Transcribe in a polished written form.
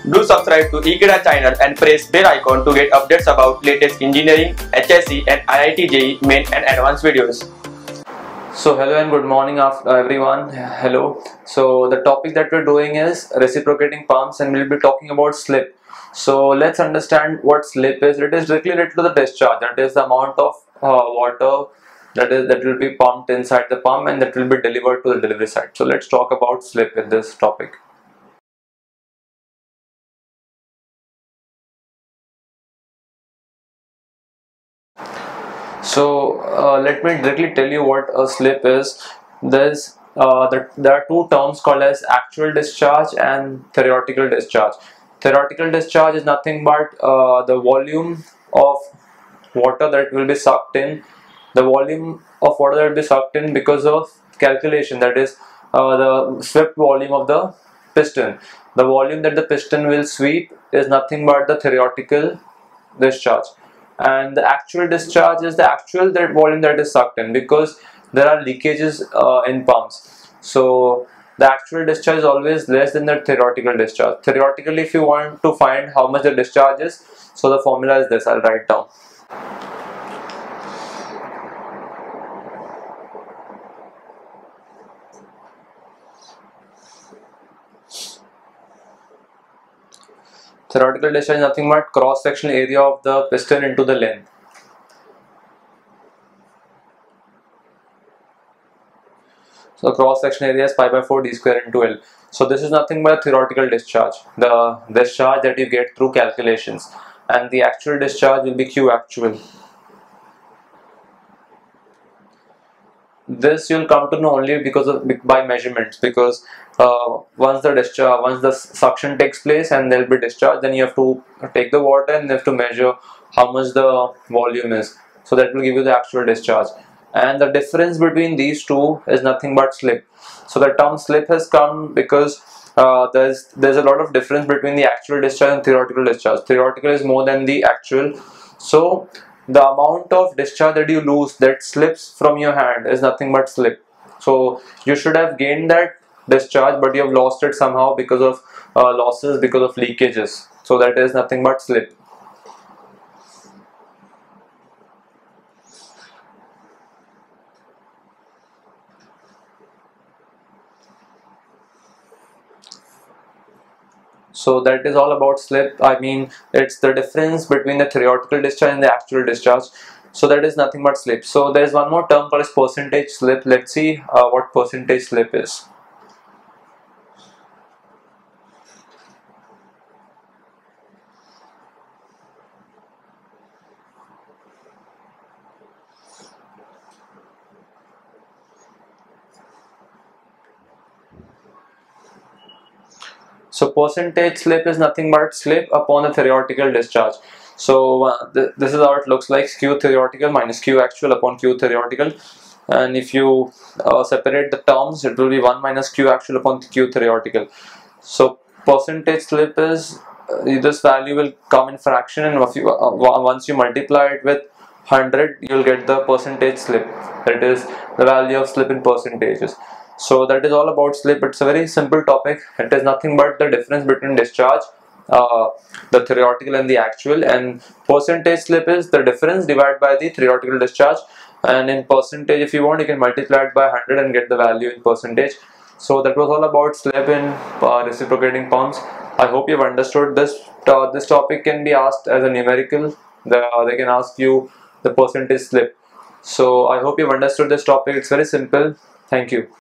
Do subscribe to Ekeeda channel and press bell icon to get updates about latest engineering, HSC and IIT JEE main and advanced videos. So hello and good morning everyone. Hello. So the topic that we're doing is reciprocating pumps, and we'll be talking about slip. So let's understand what slip is. It is directly related to the discharge, that is the amount of water that will be pumped inside the pump and that will be delivered to the delivery site. So let's talk about slip in this topic. So let me directly tell you what a slip is. There are two terms called as actual discharge and theoretical discharge. Theoretical discharge is nothing but the volume of water that will be sucked in, because of calculation, that is the swept volume of the piston. The volume that the piston will sweep is nothing but the theoretical discharge, and the actual discharge is the actual volume that is sucked in, because there are leakages in pumps. So the actual discharge is always less than the theoretical discharge. Theoretically, if you want to find how much the discharge is, so the formula is this. I'll write down. Theoretical discharge is nothing but cross-sectional area of the piston into the length. So cross-section area is pi by 4 d square into L. So this is nothing but theoretical discharge, the discharge that you get through calculations, and the actual discharge will be Q actual. This you'll come to know only by measurements, because once the suction takes place and there will be discharge, then you have to take the water and you have to measure how much the volume is. So that will give you the actual discharge, and the difference between these two is nothing but slip. So the term slip has come because there's a lot of difference between the actual discharge and theoretical discharge. Theoretical is more than the actual, so the amount of discharge that you lose, that slips from your hand, is nothing but slip. So you should have gained that discharge, but you have lost it somehow because of losses, because of leakages. So that is nothing but slip. So that is all about slip. I mean, it's the difference between the theoretical discharge and the actual discharge. So that is nothing but slip. So there is one more term called as percentage slip. Let's see what percentage slip is. So percentage slip is nothing but slip upon the theoretical discharge. So this is how it looks like: Q theoretical minus Q actual upon Q theoretical. And if you separate the terms, it will be 1 minus Q actual upon Q theoretical. So percentage slip is this value will come in fraction, and once you multiply it with 100, you'll get the percentage slip. That is the value of slip in percentages. So that is all about slip. It's a very simple topic. It is nothing but the difference between discharge, the theoretical and the actual, and percentage slip is the difference divided by the theoretical discharge. And in percentage, if you want, you can multiply it by 100 and get the value in percentage. So that was all about slip in reciprocating pumps. I hope you've understood this. This topic can be asked as a numerical. They can ask you the percentage slip. So I hope you've understood this topic. It's very simple. Thank you.